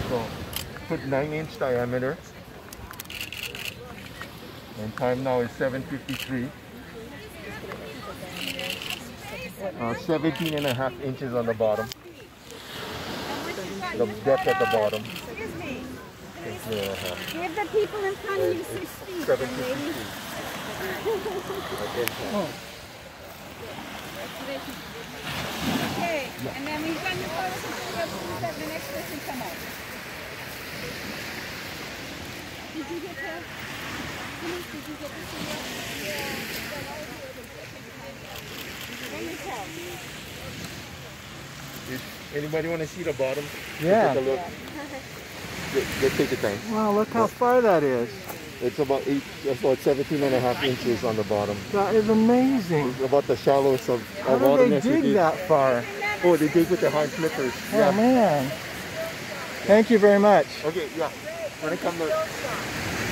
So put 9-inch diameter. And time now is 7:53. 17.5 inches on the bottom. The depth at the bottom. Excuse me. 17.5. Give the people in front of you 6 feet. 7:53. Okay, and then we've done the photos. The next person come up. Did you get the? Did you get the video? Yeah. Let me tell. Anybody want to see the bottom? Yeah. Take a look. Just take your time. Wow, look how far that is. It's about 17.5 inches on the bottom. That is amazing. It's about the shallowest of How all do the they nests we dig did. that far? Oh, they dig with the hind flippers. Oh Yeah. man. Thank you very much. Okay, yeah. When it comes to